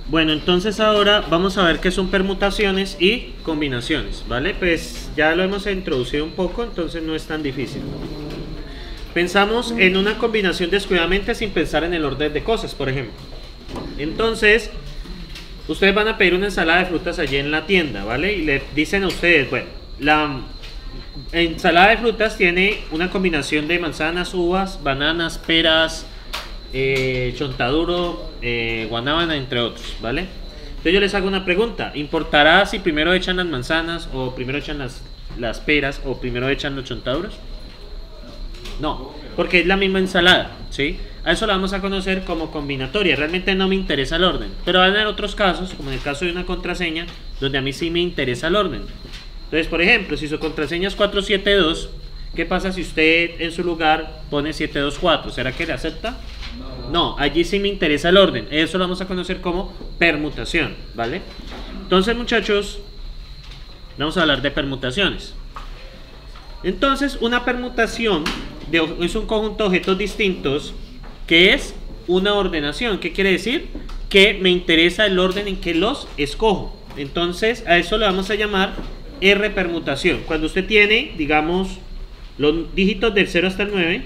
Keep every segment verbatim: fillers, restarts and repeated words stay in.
Bueno, entonces ahora vamos a ver qué son permutaciones y combinaciones, ¿vale? Pues ya lo hemos introducido un poco, entonces no es tan difícil. Pensamos en una combinación descuidadamente sin pensar en el orden de cosas, por ejemplo. Entonces, ustedes van a pedir una ensalada de frutas allí en la tienda, ¿vale? Y le dicen a ustedes, bueno, la ensalada de frutas tiene una combinación de manzanas, uvas, bananas, peras, eh, chontaduro, eh, guanábana, entre otros, ¿vale? Entonces yo les hago una pregunta: ¿importará si primero echan las manzanas o primero echan las, las peras o primero echan los chontaduros? No, porque es la misma ensalada, ¿sí? A eso la vamos a conocer como combinatoria. Realmente no me interesa el orden, pero van a haber otros casos, como en el caso de una contraseña, donde a mí sí me interesa el orden. Entonces, por ejemplo, si su contraseña es cuatro siete dos, ¿qué pasa si usted en su lugar pone siete dos cuatro? ¿Será que le acepta? No, allí sí me interesa el orden. Eso lo vamos a conocer como permutación, ¿vale? Entonces, muchachos, vamos a hablar de permutaciones. Entonces, una permutación de, es un conjunto de objetos distintos que es una ordenación. ¿Qué quiere decir? Que me interesa el orden en que los escojo. Entonces, a eso le vamos a llamar R permutación. Cuando usted tiene, digamos, los dígitos del cero hasta el nueve.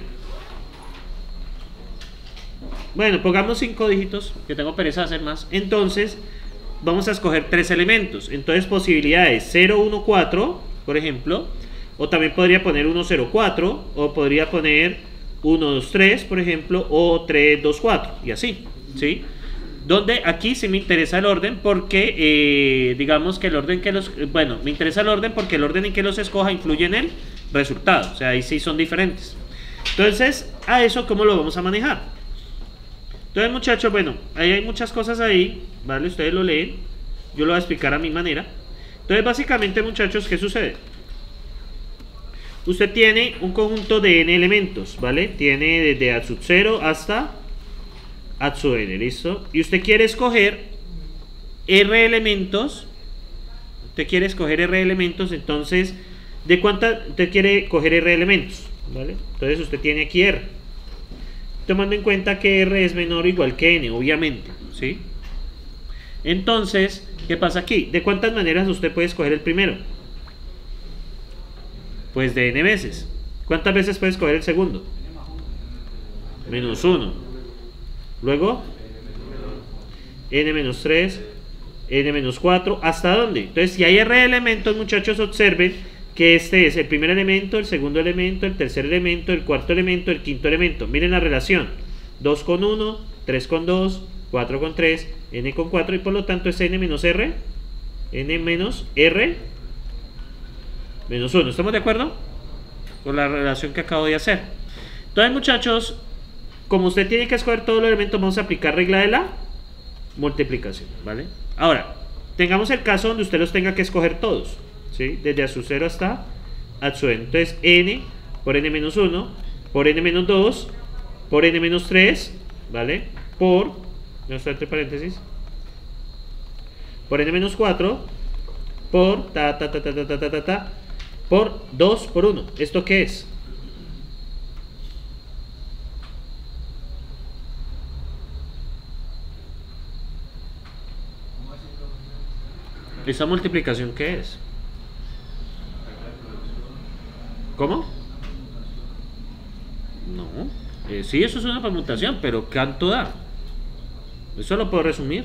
Bueno, pongamos cinco dígitos, que tengo pereza de hacer más. Entonces, vamos a escoger tres elementos. Entonces, posibilidades cero uno cuatro, por ejemplo. O también podría poner uno cero cuatro, o podría poner uno dos tres, por ejemplo, o tres dos cuatro, y así, ¿sí? Donde aquí sí me interesa el orden porque, eh, digamos que el orden que los... Bueno, me interesa el orden porque el orden en que los escoja influye en el resultado. O sea, ahí sí son diferentes. Entonces, a eso, ¿cómo lo vamos a manejar? Entonces, muchachos, bueno, ahí hay muchas cosas ahí, ¿vale? Ustedes lo leen. Yo lo voy a explicar a mi manera. Entonces, básicamente, muchachos, ¿qué sucede? Usted tiene un conjunto de n elementos, ¿vale? Tiene desde A sub cero hasta A sub n, ¿listo? Y usted quiere escoger R elementos. Usted quiere escoger R elementos, entonces, ¿de cuánta usted quiere coger R elementos? ¿Vale? Entonces usted tiene aquí R. Tomando en cuenta que R es menor o igual que N, obviamente, ¿sí? Entonces, ¿qué pasa aquí? ¿De cuántas maneras usted puede escoger el primero? Pues de n veces. ¿Cuántas veces puede escoger el segundo? Menos uno. Luego, n menos tres, n menos cuatro. ¿Hasta dónde? Entonces, si hay R elementos, muchachos, observen que este es el primer elemento, el segundo elemento, el tercer elemento, el cuarto elemento, el quinto elemento. Miren la relación: dos con uno, tres con dos, cuatro con tres, n con cuatro, y por lo tanto es n menos r, n menos r menos uno. ¿Estamos de acuerdo con la relación que acabo de hacer? Entonces, muchachos, como usted tiene que escoger todos los elementos, vamos a aplicar regla de la multiplicación, ¿vale? Ahora, tengamos el caso donde usted los tenga que escoger todos, ¿sí? Desde A sub cero hasta A sub n. Entonces, n por n menos uno, por n menos dos, por n menos tres, ¿vale? Por, no está entre paréntesis, por n menos cuatro, por ta ta ta ta ta ta ta ta, ta por dos por uno. ¿Esto qué es? ¿Esa multiplicación qué es? ¿Cómo? No. Eh, sí, eso es una permutación, pero ¿cuánto da? Eso lo puedo resumir.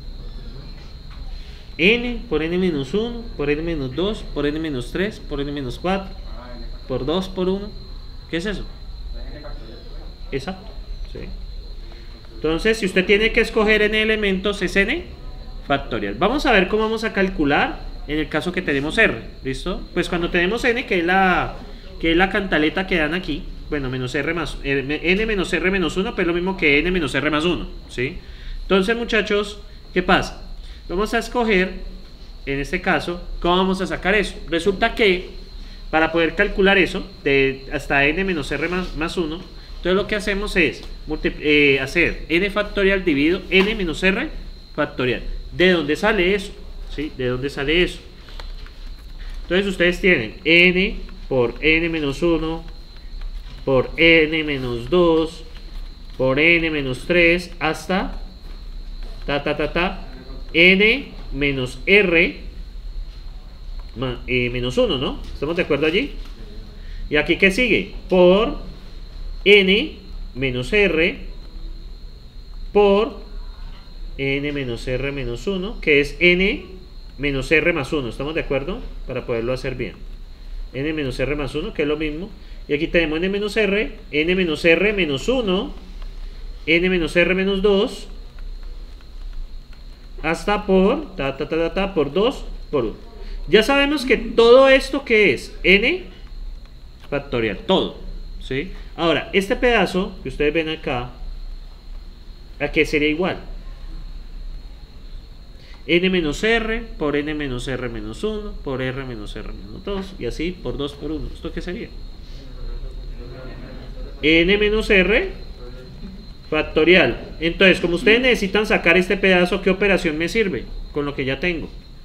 N por n menos uno, por n menos dos, por n menos tres, por n menos cuatro, por dos por uno. ¿Qué es eso? Exacto, ¿sí? Entonces, si usted tiene que escoger n elementos, es n factorial. Vamos a ver cómo vamos a calcular en el caso que tenemos R, ¿listo? Pues cuando tenemos n, que es la, que es la cantaleta que dan aquí, bueno, menos r más, n menos r menos uno, pues es lo mismo que n menos r más uno, ¿sí? Entonces, muchachos, ¿qué pasa? Vamos a escoger, en este caso, ¿cómo vamos a sacar eso? Resulta que, para poder calcular eso, de hasta n menos r más, más uno, entonces lo que hacemos es eh, hacer n factorial dividido n menos r factorial. ¿De dónde sale eso? ¿Sí? ¿De dónde sale eso? Entonces ustedes tienen n por n menos uno, por n menos dos, por n menos tres, hasta ta ta ta ta n menos r eh, menos uno, ¿no? ¿Estamos de acuerdo allí? Y aquí, ¿qué sigue? Por n menos r por n menos r menos uno, que es n menos r más uno. ¿Estamos de acuerdo? Para poderlo hacer bien. N menos r más uno, que es lo mismo. Y aquí tenemos n menos r, n menos r menos uno, n menos r menos dos, hasta por, ta, ta, ta, ta, ta, por dos, por uno. Ya sabemos que todo esto que es n factorial, todo, ¿sí? Ahora, este pedazo que ustedes ven acá, ¿a qué sería igual? N menos r por n menos r menos uno por r menos r menos dos, y así por dos por uno. ¿Esto qué sería? N menos r factorial. Entonces, como ustedes necesitan sacar este pedazo, ¿qué operación me sirve? Con lo que ya tengo.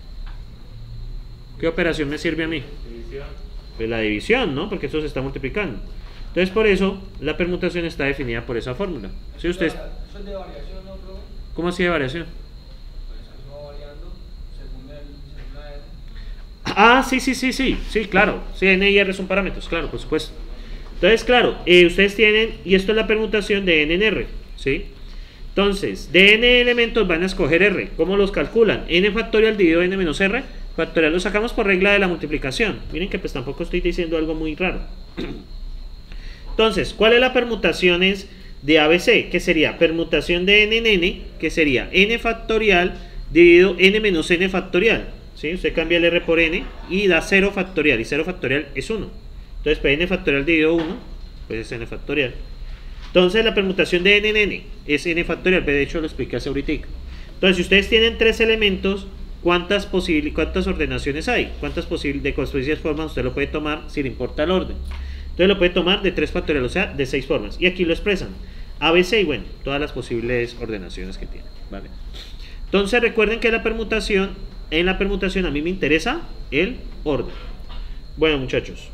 ¿Qué operación me sirve a mí? Pues la división, ¿no? Porque esto se está multiplicando. Entonces, por eso, la permutación está definida por esa fórmula. Si ustedes... ¿Eso es de variación, no, profe? ¿Cómo así de variación? Pues que va variando según el, según la R. Ah, sí, sí, sí, sí, sí, claro. Sí, n y r son parámetros, claro, por supuesto. Entonces, claro, eh, ustedes tienen, y esto es la permutación de n en r, ¿sí? Entonces, de n elementos van a escoger r. ¿Cómo los calculan? N factorial dividido n menos r factorial lo sacamos por regla de la multiplicación. Miren que pues tampoco estoy diciendo algo muy raro. Entonces, ¿cuál es la permutación de A B C? Que sería permutación de n en n, que sería n factorial dividido n menos n factorial. ¿Sí? Usted cambia el r por n y da cero factorial, y cero factorial es uno. Entonces, pues n factorial dividido uno, pues es n factorial. Entonces, la permutación de n en n es n factorial, de hecho lo expliqué hace ahorita. Entonces, si ustedes tienen tres elementos, ¿cuántas, ¿cuántas ordenaciones hay? ¿Cuántas de construir formas usted lo puede tomar sin importa el orden? Entonces lo puede tomar de tres factorial, o sea, de seis formas. Y aquí lo expresan. A, B, C y bueno, todas las posibles ordenaciones que tiene, ¿vale? Entonces recuerden que la permutación, en la permutación a mí me interesa el orden. Bueno, muchachos.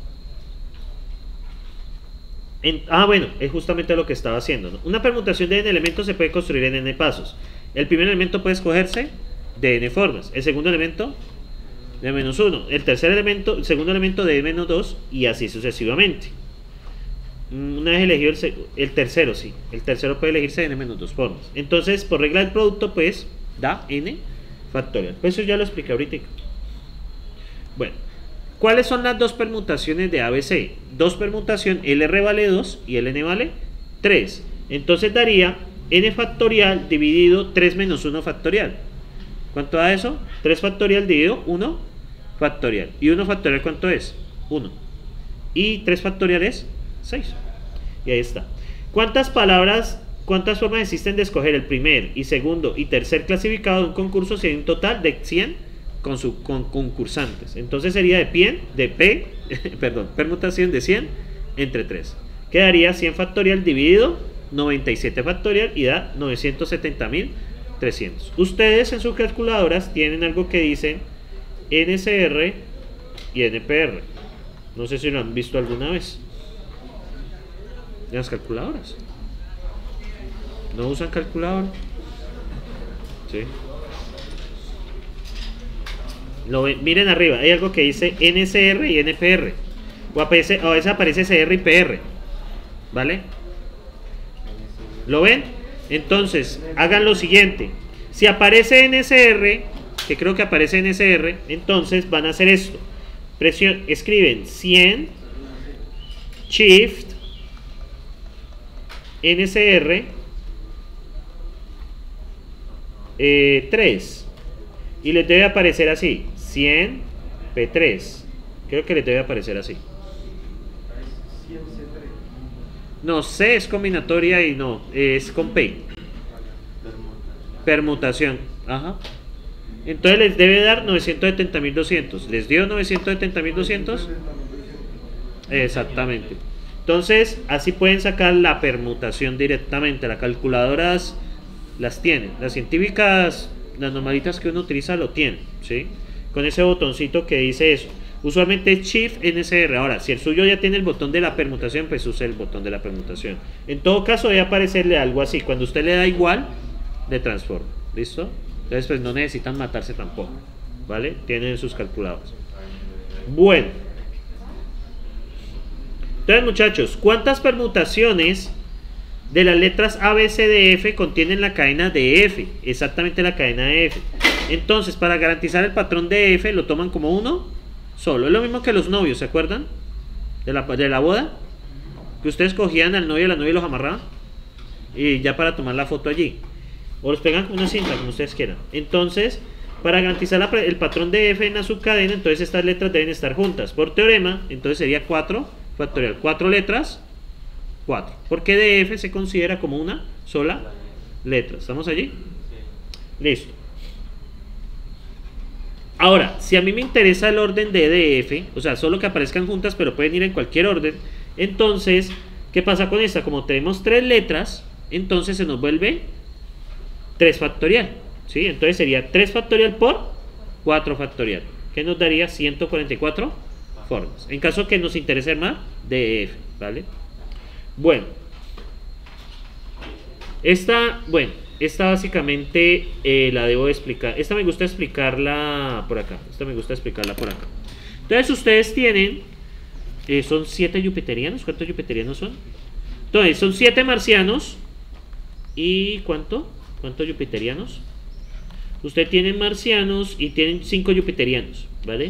En, ah, bueno, es justamente lo que estaba haciendo, ¿no? Una permutación de n elementos se puede construir en n pasos. El primer elemento puede escogerse de n formas. El segundo elemento de menos uno. El tercer elemento, el segundo elemento de menos dos y así sucesivamente. Una vez elegido el, el tercero, sí. El tercero puede elegirse de n menos dos formas. Entonces, por regla del producto, pues, da n factorial. Pues eso ya lo expliqué ahorita. Bueno. ¿Cuáles son las dos permutaciones de A B C? Dos permutación, el r vale dos y el n vale tres. Entonces daría n factorial dividido tres menos uno factorial. ¿Cuánto da eso? tres factorial dividido uno factorial. ¿Y uno factorial cuánto es? uno. Y tres factorial es seis. Y ahí está. ¿Cuántas palabras, cuántas formas existen de escoger el primer y segundo y tercer clasificado de un concurso si hay un total de cien con, su, con concursantes? Entonces sería de P, de P, perdón, permutación de cien entre tres. Quedaría cien factorial dividido noventa y siete factorial y da novecientos setenta mil trescientos. Ustedes en sus calculadoras tienen algo que dice N C R y N P R. No sé si lo han visto alguna vez. ¿En las calculadoras? ¿No usan calculadora? Sí. Lo ven, miren arriba, hay algo que dice N C R y N P R. O aparece, a veces aparece C R y P R. ¿Vale? ¿Lo ven? Entonces, hagan lo siguiente. Si aparece N C R, que creo que aparece N C R, entonces van a hacer esto. Presión, escriben cien Shift N C R eh, tres. Y les debe aparecer así, cien P tres. Creo que les debe aparecer así. No, C es combinatoria y no, es con P. Permutación. Ajá. Entonces les debe dar novecientos setenta mil doscientos. ¿Les dio novecientos setenta mil doscientos? Exactamente. Entonces, así pueden sacar la permutación directamente. Las calculadoras las tienen. Las científicas, las normalitas que uno utiliza lo tienen, ¿sí? Con ese botoncito que dice eso. Usualmente es Shift N C R. Ahora, si el suyo ya tiene el botón de la permutación, pues use el botón de la permutación. En todo caso, debe aparecerle algo así. Cuando usted le da igual, le transforma. ¿Listo? Entonces pues no necesitan matarse tampoco, ¿vale? Tienen sus calculados. Bueno. Entonces muchachos, ¿cuántas permutaciones de las letras A, B, C, D, F contienen la cadena de F? Exactamente la cadena de F. Entonces, para garantizar el patrón de F, lo toman como uno solo. Es lo mismo que los novios, ¿se acuerdan? De la, de la boda. Que ustedes cogían al novio y a la novia y los amarraban. Y ya para tomar la foto allí. O los pegan con una cinta, como ustedes quieran. Entonces, para garantizar la, el patrón de F en la subcadena, entonces estas letras deben estar juntas. Por teorema, entonces sería cuatro factorial. cuatro letras, cuatro. Porque D F se considera como una sola letra. ¿Estamos allí? Listo. Ahora, si a mí me interesa el orden de D F, o sea, solo que aparezcan juntas, pero pueden ir en cualquier orden, entonces, ¿qué pasa con esta? Como tenemos tres letras, entonces se nos vuelve tres factorial, ¿sí? Entonces sería tres factorial por cuatro factorial, que nos daría ciento cuarenta y cuatro formas. En caso que nos interese más, D F, ¿vale? Bueno, esta, bueno, esta básicamente eh, la debo explicar. Esta me gusta explicarla por acá. Esta me gusta explicarla por acá. Entonces ustedes tienen, eh, son siete jupiterianos. ¿Cuántos jupiterianos son? Entonces son siete marcianos. ¿Y cuánto? ¿Cuántos jupiterianos? Ustedes tienen marcianos y tienen cinco jupiterianos, ¿vale?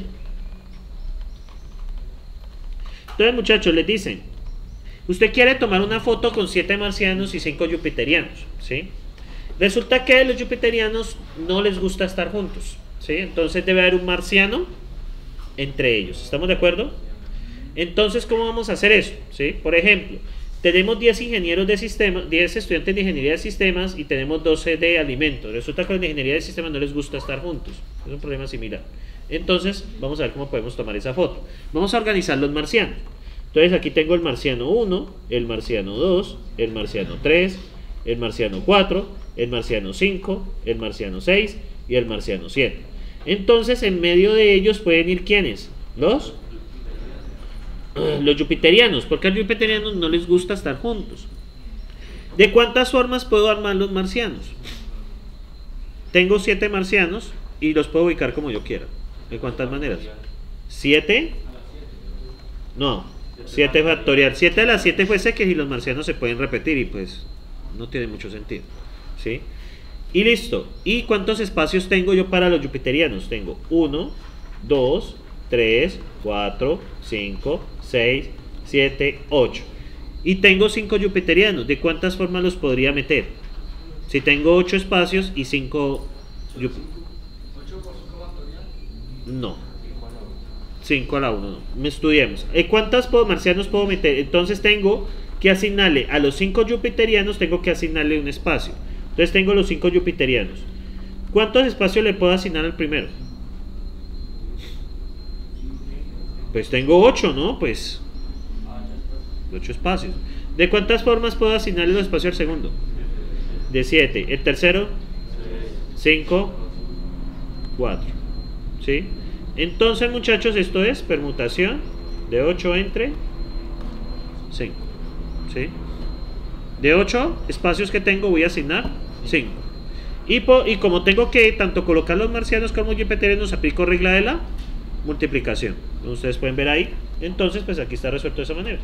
Entonces muchachos, les dicen, usted quiere tomar una foto con siete marcianos y cinco jupiterianos, ¿sí? Resulta que a los jupiterianos no les gusta estar juntos, ¿sí? Entonces debe haber un marciano entre ellos. ¿Estamos de acuerdo? Entonces, ¿cómo vamos a hacer eso? ¿Sí? Por ejemplo, tenemos diez ingenieros de sistemas, diez estudiantes de ingeniería de sistemas y tenemos doce de alimentos. Resulta que a los de ingeniería de sistemas no les gusta estar juntos. Es un problema similar. Entonces, vamos a ver cómo podemos tomar esa foto. Vamos a organizar los marcianos. Entonces, aquí tengo el marciano uno, el marciano dos, el marciano tres, el marciano cuatro, el marciano cinco, el marciano seis y el marciano siete. Entonces, en medio de ellos pueden ir ¿quiénes? Los los jupiterianos, porque a los jupiterianos no les gusta estar juntos. ¿De cuántas formas puedo armar los marcianos? Tengo siete marcianos y los puedo ubicar como yo quiera. ¿De cuántas maneras? ¿siete? No, siete factorial. siete a las siete fuese que si los marcianos se pueden repetir y pues no tiene mucho sentido, ¿sí? Y listo. ¿Y cuántos espacios tengo yo para los jupiterianos? Tengo uno, dos, tres, cuatro, cinco, seis, siete, ocho. Y tengo cinco jupiterianos. ¿De cuántas formas los podría meter? Si tengo ocho espacios y cinco... No. cinco a la uno, no. Me estudiemos. ¿Cuántas marcianos puedo meter? Entonces tengo que asignarle a los cinco jupiterianos, tengo que asignarle un espacio. Entonces tengo los cinco jupiterianos. ¿Cuántos espacios le puedo asignar al primero? Pues tengo ocho, ¿no? Pues ocho espacios. ¿De cuántas formas puedo asignarle los espacios al segundo? De siete. ¿El tercero? cinco, cuatro. ¿Sí? Entonces, muchachos, esto es permutación de ocho entre cinco. ¿Sí? De ocho espacios que tengo voy a asignar cinco. Y, po, y como tengo que tanto colocar los marcianos como jupiterianos, aplico regla de la multiplicación. Como ustedes pueden ver ahí. Entonces, pues aquí está resuelto de esa manera.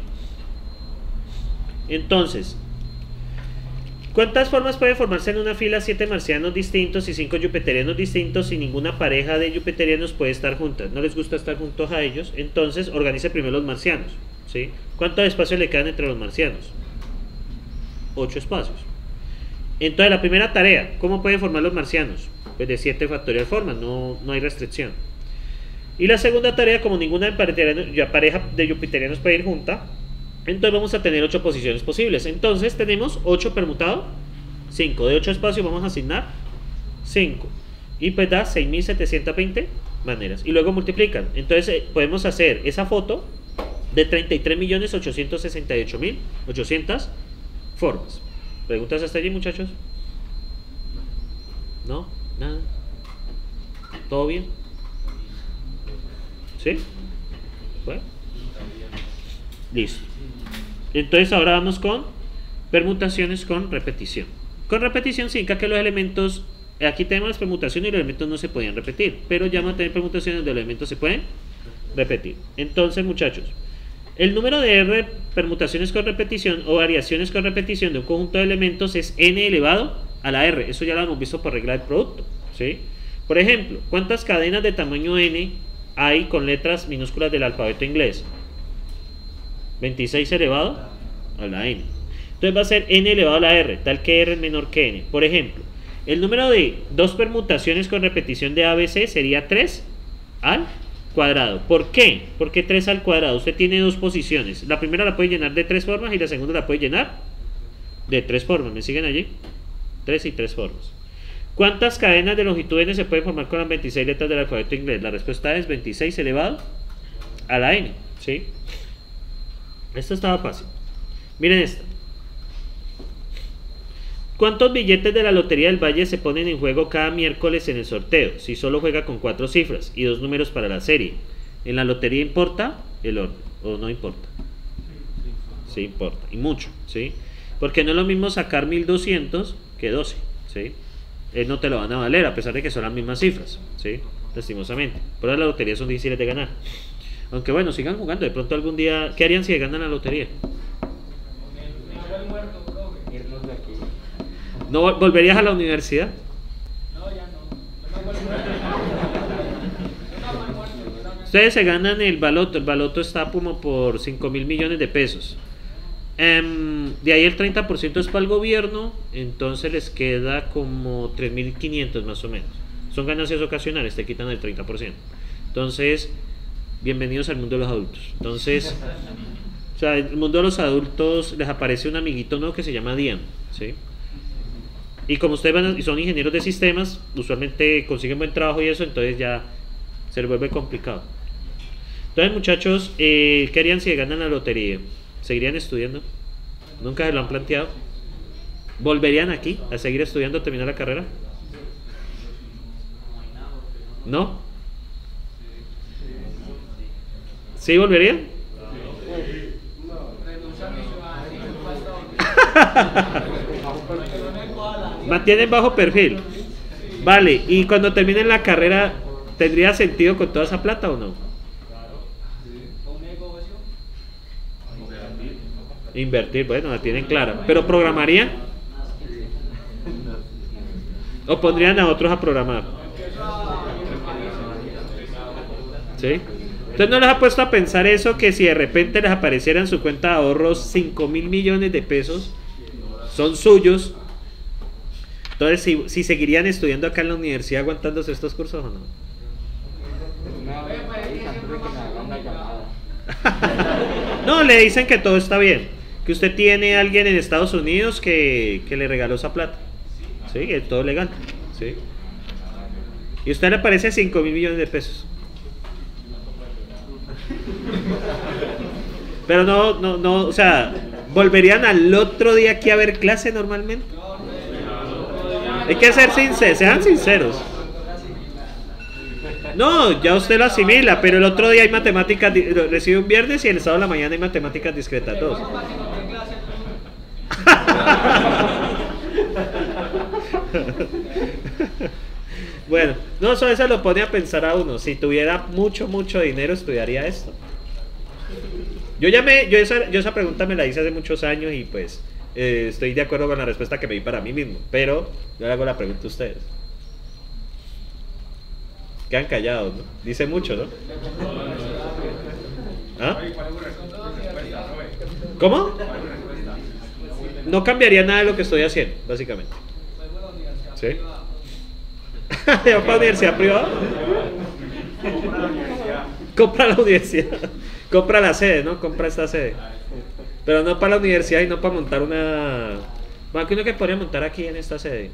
Entonces, ¿cuántas formas puede formarse en una fila siete marcianos distintos y cinco jupiterianos distintos y ninguna pareja de jupiterianos puede estar juntas? No les gusta estar juntos a ellos. Entonces, organice primero los marcianos, ¿sí? ¿Cuántos espacios le quedan entre los marcianos? ocho espacios. Entonces, la primera tarea, ¿cómo pueden formar los marcianos? Pues de siete factorial formas, no, no hay restricción. Y la segunda tarea, como ninguna pareja de jupiterianos puede ir junta, entonces vamos a tener ocho posiciones posibles. Entonces tenemos ocho permutado cinco. De ocho espacios vamos a asignar cinco. Y pues da seis mil setecientas veinte maneras. Y luego multiplican. Entonces eh, podemos hacer esa foto de treinta y tres millones ochocientos sesenta y ocho mil ochocientas formas. ¿Preguntas hasta allí, muchachos? ¿No? ¿Nada? ¿Todo bien? ¿Sí? Bueno. Listo. Entonces ahora vamos con permutaciones con repetición. Con repetición significa que los elementos aquí tenemos las permutaciones y los elementos no se podían repetir, pero ya vamos a tener permutaciones donde los elementos se pueden repetir. Entonces, muchachos, el número de R permutaciones con repetición o variaciones con repetición de un conjunto de elementos es n elevado a la R. Eso ya lo hemos visto por regla del producto, ¿sí? Por ejemplo, ¿cuántas cadenas de tamaño n hay con letras minúsculas del alfabeto inglés? veintiséis elevado a la n. Entonces va a ser n elevado a la r, tal que r es menor que n. Por ejemplo, el número de dos permutaciones con repetición de A B C sería tres al cuadrado. ¿Por qué? Porque tres al cuadrado. Usted tiene dos posiciones. La primera la puede llenar de tres formas y la segunda la puede llenar de tres formas. ¿Me siguen allí? Tres y tres formas. ¿Cuántas cadenas de longitud n se pueden formar con las veintiséis letras del alfabeto inglés? La respuesta es veintiséis elevado a la n, ¿sí? Esto estaba fácil. Miren esta. ¿Cuántos billetes de la Lotería del Valle se ponen en juego cada miércoles en el sorteo? Si solo juega con cuatro cifras y dos números para la serie. ¿En la lotería importa el orden o no importa? Sí, importa. Y mucho, ¿sí? Porque no es lo mismo sacar mil doscientos que doce, ¿sí? Eh, no te lo van a valer a pesar de que son las mismas cifras, ¿sí? Lastimosamente. Pero las loterías son difíciles de ganar. Aunque bueno, sigan jugando. De pronto algún día... ¿Qué harían si ganan la lotería? ¿No volverías a la universidad? No, ya no. Ustedes se ganan el baloto. El baloto está como por cinco mil millones de pesos. Um, de ahí el treinta por ciento es para el gobierno. Entonces les queda como tres mil quinientos más o menos. Son ganancias ocasionales, te quitan el treinta por ciento. Entonces, bienvenidos al mundo de los adultos. Entonces, o sea, en el mundo de los adultos les aparece un amiguito nuevo que se llama Dian, ¿sí? Y como ustedes van a, y son ingenieros de sistemas, usualmente consiguen buen trabajo y eso, entonces ya se les vuelve complicado. Entonces, muchachos, eh, ¿qué harían si ganan la lotería? ¿Seguirían estudiando? ¿Nunca se lo han planteado? ¿Volverían aquí a seguir estudiando, a terminar la carrera? ¿No? ¿Sí volverían? Mantienen bajo perfil. Vale, y cuando terminen la carrera, ¿tendría sentido con toda esa plata o no? Invertir, bueno, la tienen clara. ¿Pero programarían? ¿O pondrían a otros a programar? ¿Sí? Entonces no les ha puesto a pensar eso, que si de repente les apareciera en su cuenta de ahorros cinco mil millones de pesos, son suyos. Entonces, si, si seguirían estudiando acá en la universidad aguantándose estos cursos o no. No, le dicen que todo está bien, que usted tiene a alguien en Estados Unidos que, que le regaló esa plata, sí, que es todo legal, sí. Y a usted le aparece cinco mil millones de pesos. Pero no, no, no, o sea, ¿volverían al otro día aquí a ver clase normalmente? Hay que ser sinceros, sean sinceros. No, ya usted lo asimila, pero el otro día hay matemáticas, recibe un viernes y el sábado de la mañana hay matemáticas discretas dos. Bueno, no, eso, eso lo pone a pensar a uno. Si tuviera mucho, mucho dinero, estudiaría esto. Yo ya me, yo esa, yo esa pregunta me la hice hace muchos años y pues eh, estoy de acuerdo con la respuesta que me di para mí mismo. Pero yo le hago la pregunta a ustedes. Quedan callados, ¿no? Dice mucho, ¿no? ¿Ah? ¿Cómo? No cambiaría nada de lo que estoy haciendo, básicamente. ¿Sí? ¿Ya para la universidad privada? Compra la universidad. Compra la sede, ¿no? Compra esta sede. Pero no para la universidad y no para montar una... Bueno, ¿qué es lo que podría montar aquí en esta sede?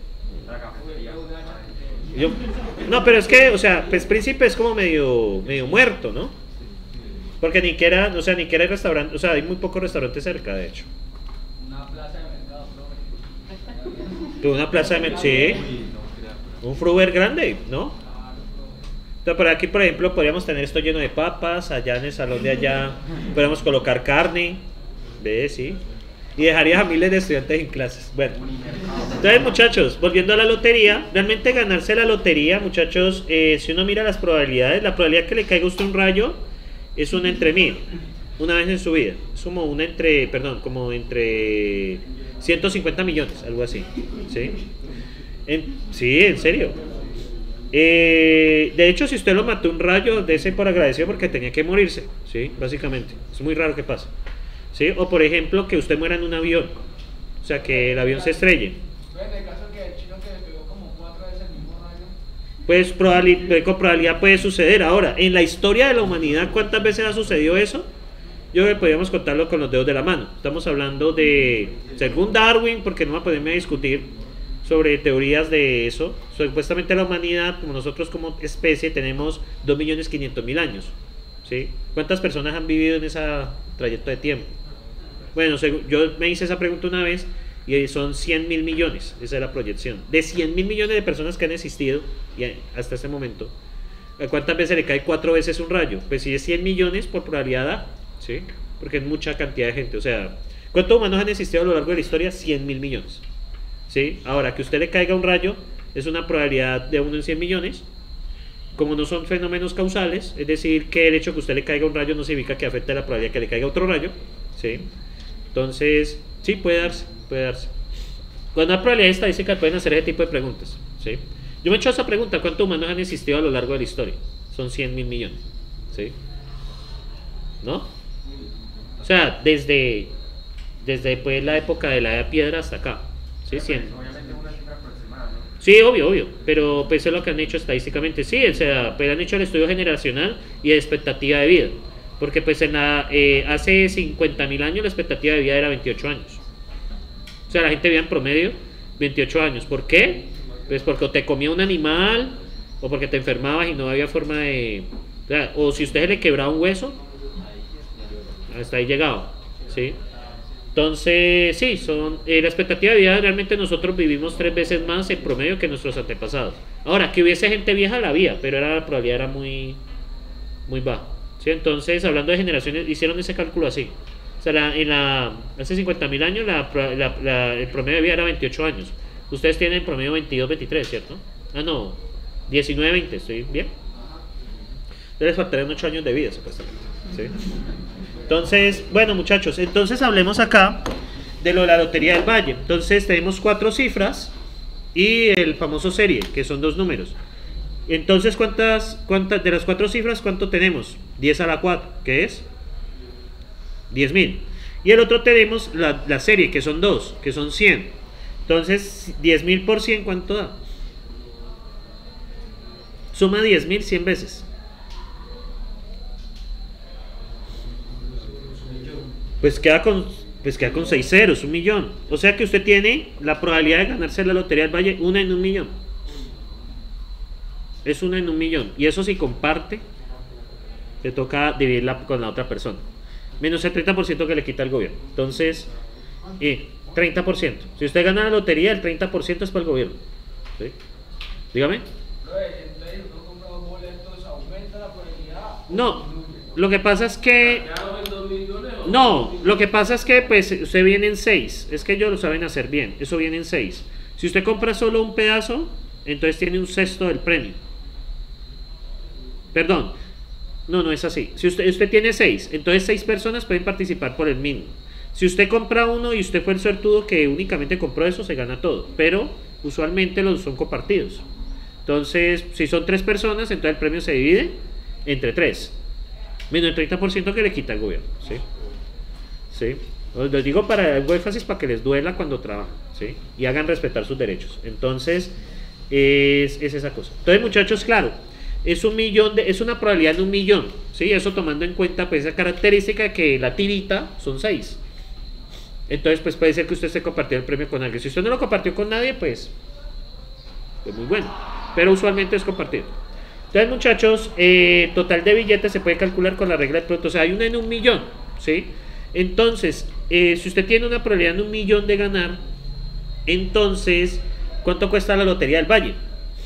Yo... No, pero es que, o sea, pues Príncipe es como medio, medio muerto, ¿no? Porque ni siquiera, o sea, ni siquiera hay restaurante, o sea, hay muy pocos restaurantes cerca, de hecho. Una plaza de mercado, profe. Tuve una plaza de mercado, sí. Un Fruver grande, ¿no? Entonces, por aquí, por ejemplo, podríamos tener esto lleno de papas. Allá en el salón de allá podríamos colocar carne. ¿Ves? Sí. Y dejarías a miles de estudiantes en clases. Bueno, entonces muchachos, volviendo a la lotería, realmente ganarse la lotería, muchachos, eh, si uno mira las probabilidades, la probabilidad que le caiga a usted un rayo es una entre mil, una vez en su vida. Es como una entre, perdón, como entre ciento cincuenta millones, algo así. ¿Sí? En, sí, en serio. Eh, de hecho, si usted lo mató un rayo, dése por agradecido porque tenía que morirse. ¿Sí? Básicamente. Es muy raro que pase. ¿Sí? O por ejemplo, que usted muera en un avión. O sea, que el avión se estrelle. En el caso que el chino que le pegó como cuatro veces el mismo rayo. Pues probabilidad, con probabilidad puede suceder. Ahora, en la historia de la humanidad, ¿cuántas veces ha sucedido eso? Yo creo que podríamos contarlo con los dedos de la mano. Estamos hablando de, según Darwin, porque no me ponerme a discutir sobre teorías de eso. Supuestamente la humanidad, como nosotros como especie, tenemos dos millones quinientos mil años. ¿Sí? ¿Cuántas personas han vivido en ese trayecto de tiempo? Bueno, yo me hice esa pregunta una vez y son cien mil millones, esa es la proyección. De cien mil millones de personas que han existido y hasta este momento, ¿cuántas veces le cae cuatro veces un rayo? Pues si es cien millones, por probabilidad da, ¿sí? Porque es mucha cantidad de gente. O sea, ¿cuántos humanos han existido a lo largo de la historia? cien mil millones. ¿Sí? Ahora, que a usted le caiga un rayo es una probabilidad de uno en cien millones. Como no son fenómenos causales, es decir, que el hecho de que a usted le caiga un rayo no significa que afecte la probabilidad de que le caiga otro rayo, ¿sí? Entonces, sí, puede darse, puede darse. Con una probabilidad estadística pueden hacer ese tipo de preguntas, ¿sí? Yo me he hecho esa pregunta, ¿cuántos humanos han existido a lo largo de la historia? Son cien mil millones, ¿sí? ¿No? O sea, desde, desde pues, la época de la edad de piedra hasta acá, ¿sí? cien. Obviamente una cifra aproximada, ¿no? Sí, obvio, obvio, pero pues eso es lo que han hecho estadísticamente, sí, o sea, pues han hecho el estudio generacional y de expectativa de vida. Porque pues en la, eh, hace cincuenta mil años la expectativa de vida era veintiocho años. O sea, la gente vivía en promedio veintiocho años. ¿Por qué? Pues porque o te comía un animal, o porque te enfermabas y no había forma de... O, sea, o si usted se le quebraba un hueso, hasta ahí llegaba, ¿sí? Entonces, sí, son eh, la expectativa de vida, realmente nosotros vivimos tres veces más en promedio que nuestros antepasados. Ahora, que hubiese gente vieja la había, pero era, la probabilidad era muy, muy baja. ¿Sí? Entonces, hablando de generaciones, hicieron ese cálculo así. O sea, la, en la, hace cincuenta mil años la, la, la, el promedio de vida era veintiocho años. Ustedes tienen el promedio veintidós, veintitrés, ¿cierto? Ah, no, diecinueve, veinte, ¿estoy bien? Les faltarían ocho años de vida, supuestamente. ¿Sí? Entonces, bueno, muchachos, entonces hablemos acá de lo de la Lotería del Valle. Entonces, tenemos cuatro cifras y el famoso serie, que son dos números. Entonces, ¿cuántas, cuántas de las cuatro cifras, cuánto tenemos? diez a la cuatro, ¿qué es? diez mil. Y el otro tenemos la, la serie, que son dos, que son cien. Entonces, diez mil por cien, ¿cuánto da? Suma diez mil cien veces. Pues queda con, pues queda con seis ceros, un millón. O sea que usted tiene la probabilidad de ganarse la Lotería del Valle, una en un millón. Es una en un millón. Y eso si comparte, le toca dividirla con la otra persona. Menos el treinta por ciento que le quita el gobierno. Entonces, eh, treinta por ciento. Si usted gana la lotería, el treinta por ciento es para el gobierno. ¿Sí? Dígame. Entonces, uno compra dos boletos, aumenta la probabilidad. No, lo que pasa es que... No, lo que pasa es que pues usted viene en seis. Es que ellos lo saben hacer bien. Eso viene en seis. Si usted compra solo un pedazo, entonces tiene un sexto del premio. Perdón, no, no es así. Si usted, usted tiene seis, entonces seis personas pueden participar por el mínimo. Si usted compra uno y usted fue el suertudo que únicamente compró eso, se gana todo. Pero usualmente los son compartidos. Entonces, si son tres personas, entonces el premio se divide entre tres. Menos el treinta por ciento que le quita el gobierno. ¿Sí? ¿Sí? Les digo para algo énfasis para que les duela cuando trabajan. ¿Sí? Y hagan respetar sus derechos. Entonces, es, es esa cosa. Entonces, muchachos, claro. Es un millón de, es una probabilidad de un millón, ¿sí? Eso tomando en cuenta pues esa característica que la tirita son seis. Entonces pues puede ser que usted se compartió el premio con alguien. Si usted no lo compartió con nadie, pues es muy bueno. Pero usualmente es compartido. Entonces muchachos, eh, total de billetes se puede calcular con la regla de Pareto. O sea, hay una en un millón, ¿sí? Entonces, eh, si usted tiene una probabilidad de un millón de ganar, entonces, ¿cuánto cuesta la Lotería del Valle?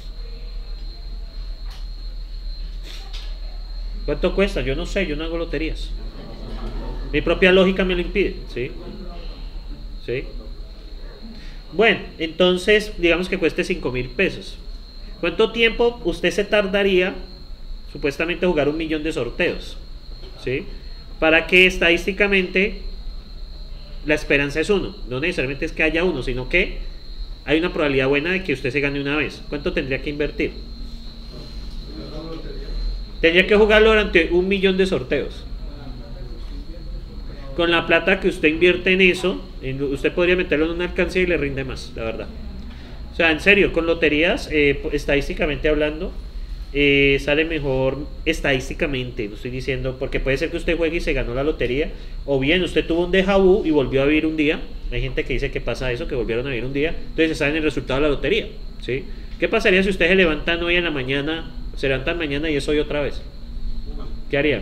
¿Cuánto cuesta? Yo no sé, yo no hago loterías. Mi propia lógica me lo impide, ¿sí? ¿sí? Bueno, entonces digamos que cueste cinco mil pesos. ¿Cuánto tiempo usted se tardaría supuestamente a jugar un millón de sorteos? ¿Sí? Para que estadísticamente la esperanza es uno. No necesariamente es que haya uno, sino que hay una probabilidad buena de que usted se gane una vez. ¿Cuánto tendría que invertir? Tendría que jugarlo durante un millón de sorteos. Con la plata que usted invierte en eso, en, usted podría meterlo en una alcancía y le rinde más, la verdad. O sea, en serio, con loterías, eh, estadísticamente hablando, eh, sale mejor estadísticamente, no estoy diciendo, porque puede ser que usted juegue y se ganó la lotería, o bien usted tuvo un déjà vu y volvió a vivir un día. Hay gente que dice que pasa eso, que volvieron a vivir un día, entonces saben el resultado de la lotería, ¿sí? ¿Qué pasaría si ustedes se levantan hoy en la mañana, se levantan mañana y es hoy otra vez? ¿Qué harían?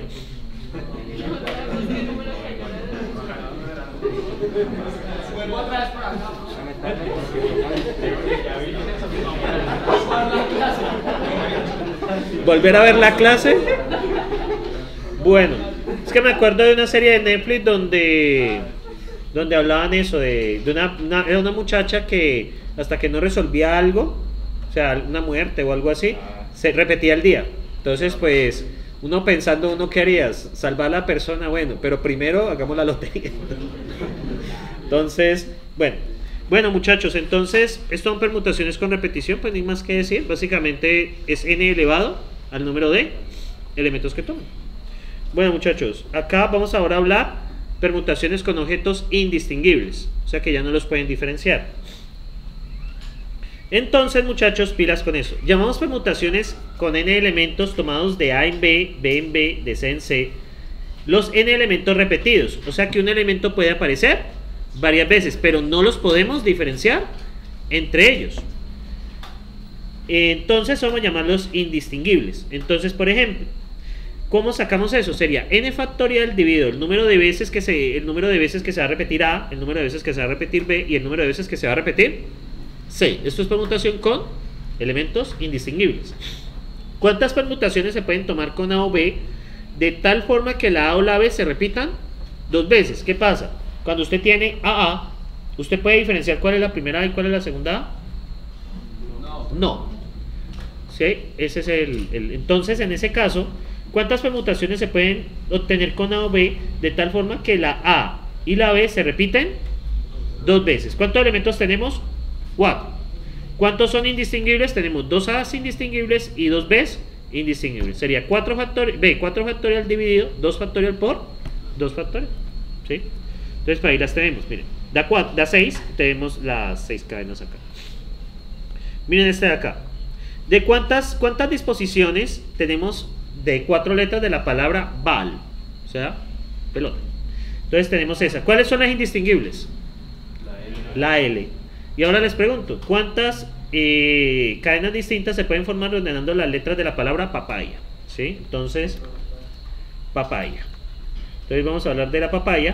¿Volver a ver la clase? Bueno, es que me acuerdo de una serie de Netflix donde donde hablaban eso de, de una, una, era una muchacha que hasta que no resolvía algo, o sea, una muerte o algo así, se repetía el día. Entonces, pues, uno pensando, uno qué harías, salvar a la persona, bueno, pero primero hagamos la lotería. Entonces, bueno, bueno muchachos, entonces, esto son permutaciones con repetición, pues ni más que decir, básicamente es n elevado al número de elementos que toman. Bueno muchachos, acá vamos ahora a hablar permutaciones con objetos indistinguibles, o sea que ya no los pueden diferenciar. Entonces muchachos, pilas con eso. Llamamos permutaciones con n elementos tomados de A en B, B en B, de C en C, los n elementos repetidos, o sea que un elemento puede aparecer varias veces, pero no los podemos diferenciar entre ellos. Entonces vamos a llamarlos indistinguibles. Entonces, por ejemplo, ¿cómo sacamos eso? Sería n factorial dividido el número de veces que se el número de veces que se va a repetir A, el número de veces que se va a repetir B y el número de veces que se va a repetir C. Esto es permutación con elementos indistinguibles. ¿Cuántas permutaciones se pueden tomar con A o B de tal forma que la A o la B se repitan dos veces? ¿Qué pasa? Cuando usted tiene A A, ¿usted puede diferenciar cuál es la primera A y cuál es la segunda A? No. No. ¿Sí? Ese es el, el entonces, en ese caso, ¿cuántas permutaciones se pueden obtener con A o B de tal forma que la A y la B se repiten dos veces? ¿Cuántos elementos tenemos? Cuatro. ¿Cuántos son indistinguibles? Tenemos dos A's indistinguibles y dos B's indistinguibles. Sería cuatro factorial, B, cuatro factorial dividido dos factorial por dos factorial. ¿Sí? Entonces, para ahí las tenemos. Miren, da, cuatro, da seis, tenemos las seis cadenas acá. Miren este de acá. ¿De cuántas, cuántas disposiciones tenemos de cuatro letras de la palabra ball? O sea, pelota. Entonces tenemos esa. ¿Cuáles son las indistinguibles? La L. La L. Y ahora les pregunto, ¿cuántas eh, cadenas distintas se pueden formar ordenando las letras de la palabra papaya? ¿Sí? Entonces, papaya. Entonces vamos a hablar de la papaya.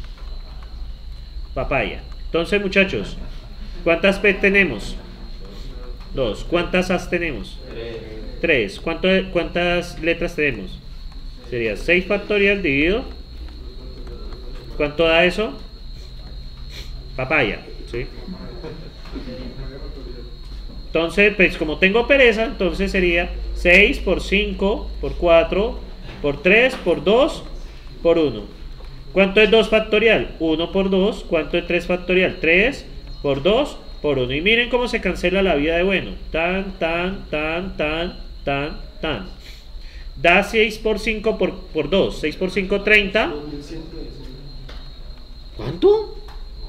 Papaya. Entonces, muchachos, ¿cuántas P tenemos? Dos. ¿Cuántas As tenemos? Tres. ¿Cuánto, ¿Cuántas letras tenemos? Sería seis factorial dividido. ¿Cuánto da eso? Papaya. ¿Sí? Entonces, pues como tengo pereza, entonces sería seis por cinco, por cuatro, por tres, por dos, por uno. ¿Cuánto es dos factorial? uno por dos. ¿Cuánto es tres factorial? tres por dos, por uno. Y miren cómo se cancela la vida de bueno. Tan, tan, tan, tan, tan, tan. Da seis por cinco por, por dos. seis por cinco, treinta. ¿Cuánto?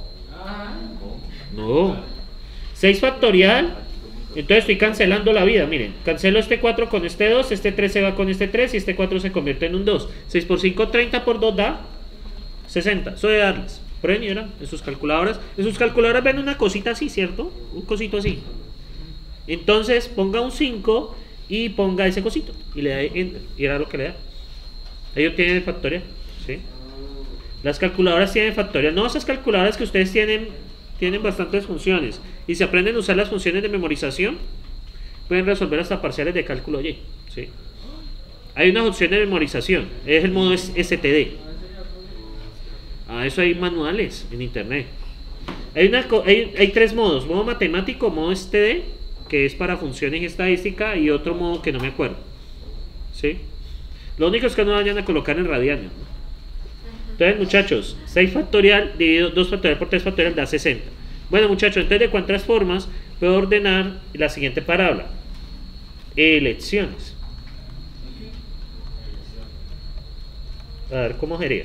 No. seis factorial. Entonces estoy cancelando la vida. Miren, cancelo este cuatro con este dos. Este tres se va con este tres. Y este cuatro se convierte en un dos. seis por cinco, treinta por dos da sesenta. Eso de darles. Prueben y verán en sus calculadoras. En sus calculadoras ven una cosita así, ¿cierto? Un cosito así. Entonces ponga un cinco y ponga ese cosito. Y le da enter. Y era lo que le da. Ellos tienen factorial. ¿Sí? Las calculadoras tienen factorial. No, esas calculadoras que ustedes tienen tienen bastantes funciones. Y si aprenden a usar las funciones de memorización, pueden resolver hasta parciales de cálculo Y. ¿Sí? Hay unas opciones de memorización. Es el modo S T D. A eso hay manuales en internet. Hay, una, hay, hay tres modos, modo matemático, modo std, que es para funciones y estadística, y otro modo que no me acuerdo. ¿Sí? Lo único es que no vayan a colocar en radianes. Entonces, muchachos, seis factorial dividido dos factorial por tres factorial da sesenta. Bueno, muchachos, entonces de cuántas formas puedo ordenar la siguiente parábola. Elecciones. A ver, ¿cómo sería?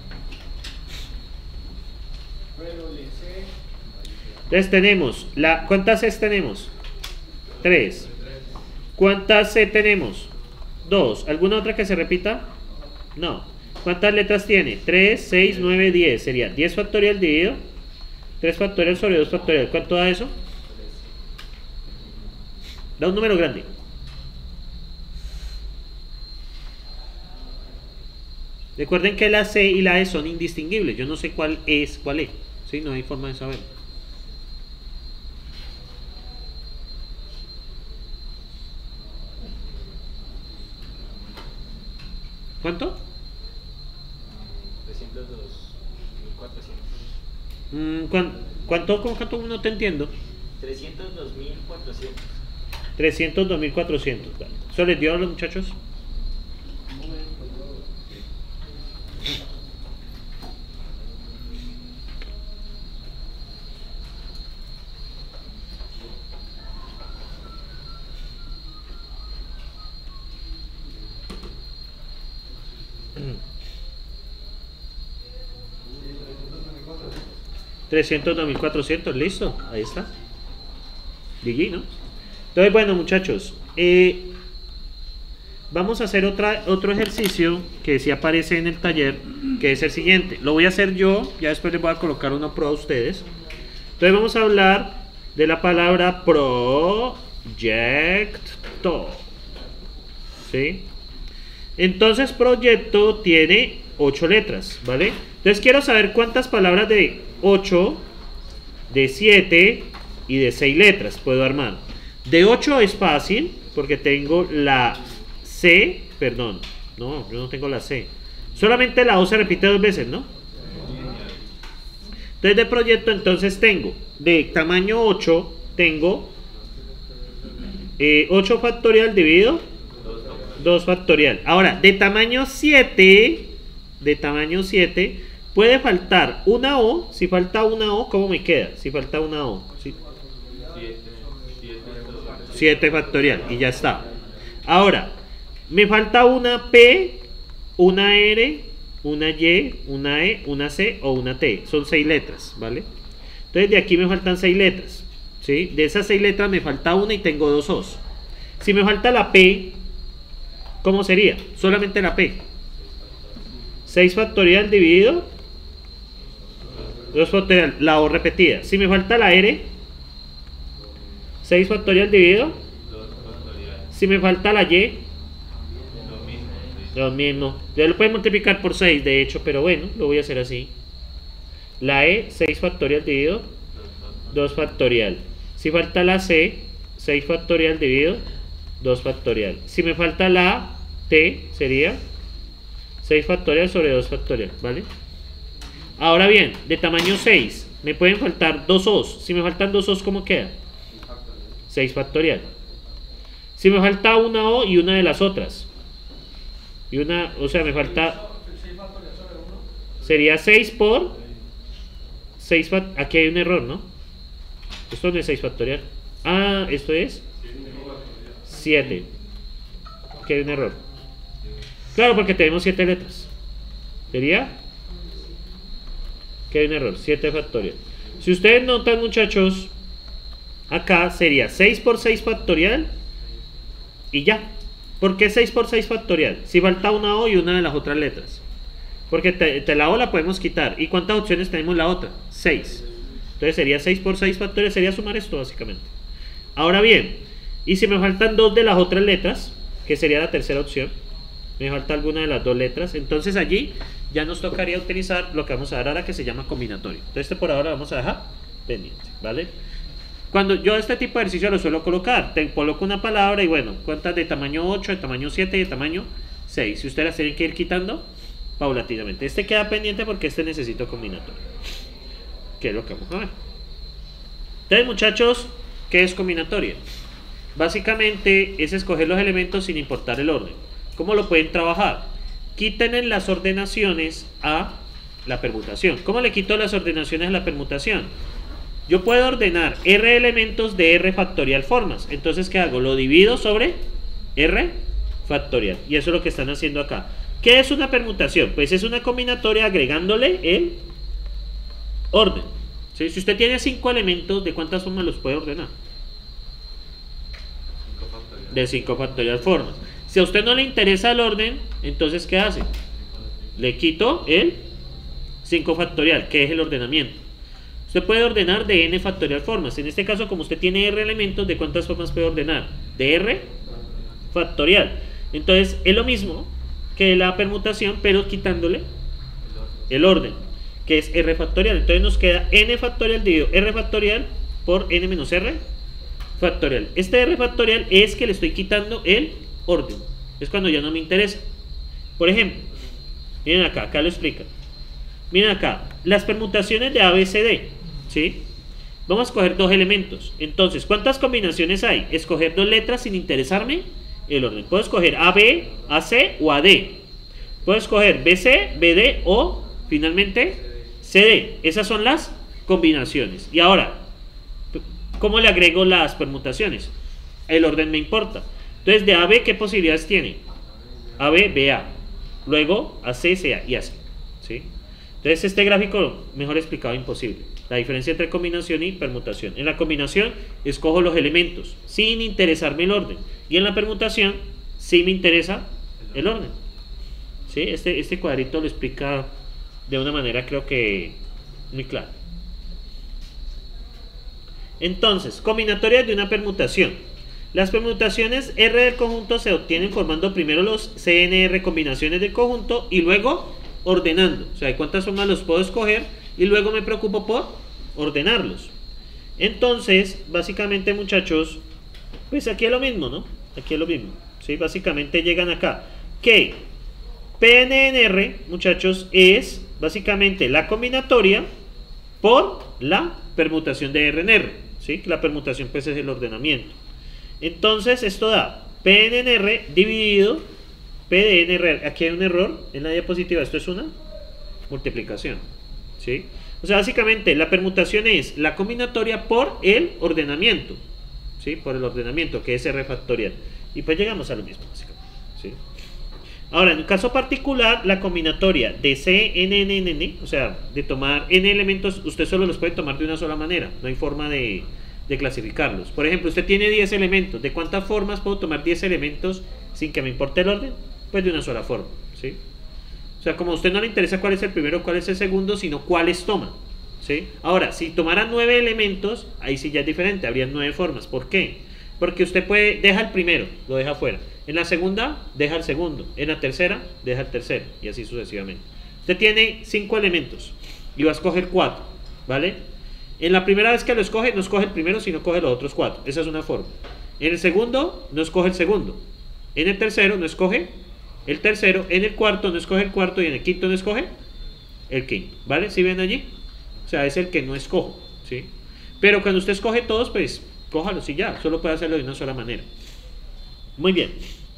Entonces tenemos, la, ¿cuántas C tenemos? tres. ¿Cuántas C tenemos? dos. ¿Alguna otra que se repita? No. ¿Cuántas letras tiene? tres, seis, nueve, diez. Sería diez factorial dividido tres factorial sobre dos factorial. ¿Cuánto da eso? Da un número grande. Recuerden que la C y la E son indistinguibles. Yo no sé cuál es cuál es. ¿Sí? No hay forma de saber. ¿Cuánto? trescientos dos mil cuatrocientos. Mm, ¿cuán, ¿Cuánto? ¿Cómo cuánto? No te entiendo. trescientos dos mil cuatrocientos. trescientos dos mil cuatrocientos. Vale. ¿Eso les dio a los muchachos? trescientos dos mil cuatrocientos, listo, ahí está. G G, ¿no? Entonces, bueno, muchachos, eh, vamos a hacer otra, otro ejercicio que sí aparece en el taller, que es el siguiente. Lo voy a hacer yo, ya después les voy a colocar una pro a ustedes. Entonces vamos a hablar de la palabra proyecto. ¿Sí? Entonces, proyecto tiene ocho letras, ¿vale? Entonces quiero saber cuántas palabras de ocho, de siete y de seis letras puedo armar. De ocho es fácil porque tengo la C, perdón, no, yo no tengo la C. Solamente la O se repite dos veces, ¿no? Entonces de proyecto entonces tengo de tamaño ocho, tengo eh, ocho factorial dividido dos factorial. Ahora, de tamaño siete, de tamaño siete, puede faltar una O. Si falta una O, ¿cómo me queda? Si falta una O. ¿Sí? siete factorial y ya está. Ahora, me falta una P, una R, una Y, una E, una C o una T. Son seis letras, ¿vale? Entonces de aquí me faltan seis letras, ¿sí? De esas seis letras me falta una y tengo dos O's. Si me falta la P, ¿cómo sería? Solamente la P. seis factorial dividido dos factorial, la O repetida. Si me falta la R, seis factorial dividido dos factorial. Si me falta la Y, lo mismo. Lo mismo. Ya lo pueden multiplicar por seis, de hecho, pero bueno, lo voy a hacer así. La E, seis factorial dividido dos factorial. Si falta la C, seis factorial dividido dos factorial. Si me falta la T, sería seis factorial sobre dos factorial, ¿vale? Ahora bien, de tamaño seis, me pueden faltar dos O's. Si me faltan dos O's, ¿cómo queda? seis factorial. Si me falta una O y una de las otras. Y una, o sea, me falta... Sería seis por... seis factorial. Aquí hay un error, ¿no? Esto no es seis factorial. Ah, esto es... siete. Aquí hay un error. Claro, porque tenemos siete letras. Sería... que hay un error, siete factorial. Si ustedes notan, muchachos, acá sería seis por seis factorial y ya. ¿Por qué seis por seis factorial? Si falta una O y una de las otras letras. Porque te, te la O la podemos quitar. ¿Y cuántas opciones tenemos la otra? seis. Entonces sería seis por seis factorial, sería sumar esto básicamente. Ahora bien, y si me faltan dos de las otras letras, que sería la tercera opción, me falta alguna de las dos letras, entonces allí ya nos tocaría utilizar lo que vamos a ver ahora, que se llama combinatorio. Entonces este por ahora lo vamos a dejar pendiente, ¿vale? Cuando yo este tipo de ejercicio lo suelo colocar, te coloco una palabra y bueno, cuentas de tamaño ocho, de tamaño siete y de tamaño seis. Si ustedes las tienen que ir quitando paulatinamente. Este queda pendiente porque este necesito combinatorio. que es lo que vamos a ver. Entonces, muchachos, ¿qué es combinatoria? Básicamente es escoger los elementos sin importar el orden. ¿Cómo lo pueden trabajar? Quiten en las ordenaciones a la permutación. ¿Cómo le quito las ordenaciones a la permutación? Yo puedo ordenar R elementos de R factorial formas. Entonces, ¿qué hago? Lo divido sobre R factorial. Y eso es lo que están haciendo acá. ¿Qué es una permutación? Pues es una combinatoria agregándole el orden. ¿Sí? Si usted tiene cinco elementos, ¿de cuántas formas los puede ordenar? De cinco factorial formas. Si a usted no le interesa el orden, entonces ¿qué hace? Le quito el cinco factorial, que es el ordenamiento. Usted puede ordenar de n factorial formas. En este caso, como usted tiene r elementos, ¿de cuántas formas puede ordenar? De r factorial. Entonces es lo mismo que la permutación, pero quitándole el orden, que es r factorial. Entonces nos queda n factorial dividido r factorial por n menos r factorial. Este r factorial es que le estoy quitando el orden. Es cuando ya no me interesa. Por ejemplo, miren acá, acá lo explica. Miren acá, las permutaciones de A, B, C, D, ¿sí? Vamos a escoger dos elementos. Entonces, ¿cuántas combinaciones hay? Escoger dos letras sin interesarme el orden. Puedo escoger A B, A C o A D. Puedo escoger B C, B D o finalmente C D. Esas son las combinaciones. Y ahora, ¿cómo le agrego las permutaciones? El orden me importa. Entonces, de A B, ¿qué posibilidades tiene? A B, B A. Luego, A C, C A y así. ¿Sí? Entonces, este gráfico, mejor explicado, imposible. La diferencia entre combinación y permutación. En la combinación, escojo los elementos sin interesarme el orden. Y en la permutación, sí me interesa el orden. ¿Sí? Este, este cuadrito lo explica de una manera, creo que muy clara. Entonces, combinatorias de una permutación. Las permutaciones R del conjunto se obtienen formando primero los C N R combinaciones del conjunto y luego ordenando. O sea, ¿cuántas formas los puedo escoger? Y luego me preocupo por ordenarlos. Entonces, básicamente, muchachos, pues aquí es lo mismo, ¿no? Aquí es lo mismo. ¿Sí? Básicamente llegan acá. Que P N N R, muchachos, es básicamente la combinatoria por la permutación de R en R. ¿Sí? La permutación pues es el ordenamiento. Entonces esto da P N N R dividido P de N R. Aquí hay un error en la diapositiva. Esto es una multiplicación. ¿Sí? O sea, básicamente la permutación es la combinatoria por el ordenamiento. ¿Sí? Por el ordenamiento, que es R factorial. Y pues llegamos a lo mismo, básicamente. ¿Sí? Ahora, en un caso particular, la combinatoria de C N N N, o sea, de tomar n elementos, usted solo los puede tomar de una sola manera. No hay forma de, de clasificarlos. Por ejemplo, usted tiene diez elementos. ¿De cuántas formas puedo tomar diez elementos sin que me importe el orden? Pues de una sola forma. ¿Sí? O sea, como a usted no le interesa cuál es el primero, cuál es el segundo, sino cuáles toma. ¿Sí? Ahora, si tomara nueve elementos, ahí sí ya es diferente. Habría nueve formas. ¿Por qué? Porque usted puede, deja el primero, lo deja fuera. En la segunda, deja el segundo. En la tercera, deja el tercero. Y así sucesivamente. Usted tiene cinco elementos y va a escoger cuatro. ¿Vale? En la primera vez que lo escoge, no escoge el primero, sino coge los otros cuatro. Esa es una forma. En el segundo, no escoge el segundo. En el tercero, no escoge el tercero. En el cuarto, no escoge el cuarto. Y en el quinto, no escoge el quinto. ¿Vale? ¿Sí ven allí? O sea, es el que no escojo. ¿Sí? Pero cuando usted escoge todos, pues cójalos y ya. Solo puede hacerlo de una sola manera. Muy bien.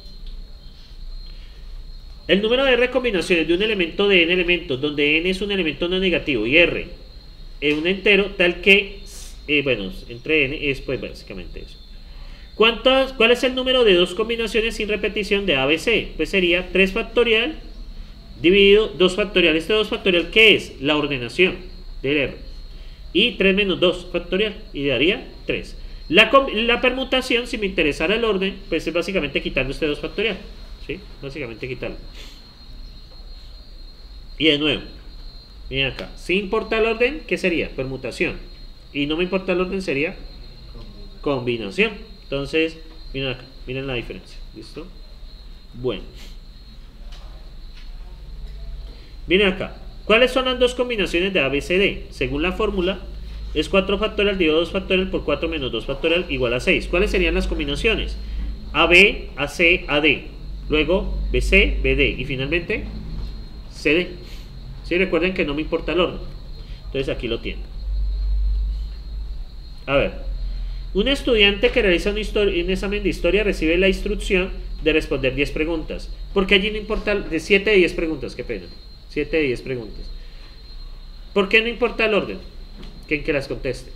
El número de R combinaciones de un elemento de n elementos, donde n es un elemento no negativo y r es un entero, tal que, eh, bueno, entre n es pues básicamente eso. ¿Cuántas, ¿Cuál es el número de dos combinaciones sin repetición de A B C? Pues sería tres factorial dividido dos factorial. Este dos factorial, ¿qué es? La ordenación del R. Y tres menos dos factorial, y daría tres. La, la permutación, si me interesara el orden, pues es básicamente quitando este dos factorial. ¿Sí? Básicamente quitarlo. Y de nuevo, miren acá. Si importa el orden, ¿qué sería? Permutación. Y no me importa el orden, sería combinación. Entonces, miren acá. Miren la diferencia. ¿Listo? Bueno. Miren acá. ¿Cuáles son las dos combinaciones de A, B, C, D? Según la fórmula, es cuatro factorial dividido dos factorial por cuatro menos dos factorial igual a seis. ¿Cuáles serían las combinaciones? A B, A C, A D. Luego B C, B D. Y finalmente C D. ¿Sí? Recuerden que no me importa el orden. Entonces aquí lo tienen. A ver, un estudiante que realiza un, un examen de historia recibe la instrucción de responder diez preguntas. Porque allí no importa, de siete a diez preguntas, qué pena. siete a diez preguntas. ¿Por qué no importa el orden? ¿Quién que las conteste?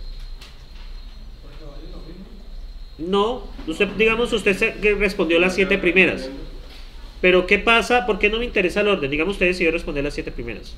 No, usted, digamos, usted se, que respondió las siete primeras. Pero ¿qué pasa? ¿Por qué no me interesa el orden? Digamos, usted decidió responder las siete primeras.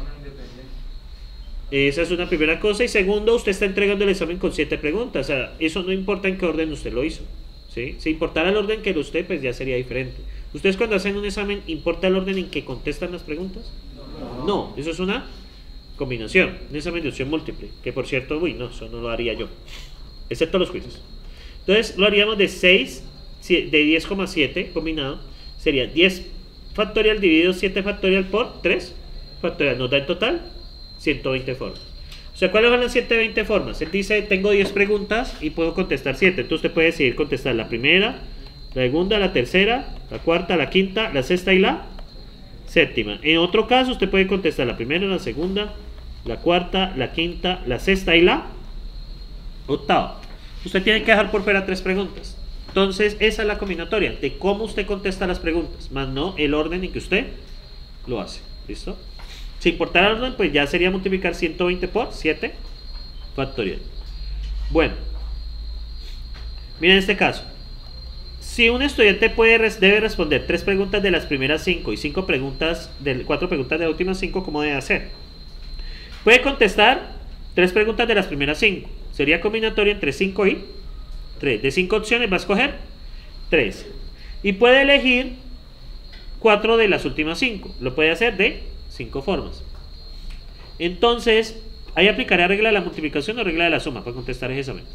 Esa es una primera cosa. Y segundo, usted está entregando el examen con siete preguntas. O sea, eso no importa en qué orden usted lo hizo, ¿sí? Si importara el orden que usted, pues ya sería diferente. ¿Ustedes cuando hacen un examen, importa el orden en que contestan las preguntas? No, eso es una combinación, un examen de opción múltiple. Que por cierto, uy, no, eso no lo haría yo, excepto los quizzes. Entonces lo haríamos de seis, de diez coma siete combinado. Sería diez factorial dividido siete factorial por tres factorial. Nos da en total ciento veinte formas. O sea, ¿cuáles van las ciento veinte formas? Él dice, tengo diez preguntas y puedo contestar siete. Entonces usted puede decidir contestar la primera, la segunda, la tercera, la cuarta, la quinta, la sexta y la séptima. En otro caso usted puede contestar la primera, la segunda, la cuarta, la quinta, la sexta y la octava. Usted tiene que dejar por fuera tres preguntas. Entonces esa es la combinatoria de cómo usted contesta las preguntas, más no el orden en que usted lo hace. ¿Listo? Si importara el orden, pues ya sería multiplicar ciento veinte por siete factorial. Bueno, miren este caso. Si un estudiante puede, debe responder tres preguntas de las primeras cinco y cinco preguntas de cuatro preguntas de las últimas cinco, ¿cómo debe hacer? Puede contestar tres preguntas de las primeras cinco. Sería combinatoria entre cinco y tres. De cinco opciones va a escoger tres. Y puede elegir cuatro de las últimas cinco. Lo puede hacer de cinco formas. Entonces, ahí aplicará regla de la multiplicación o regla de la suma para contestar ese examen.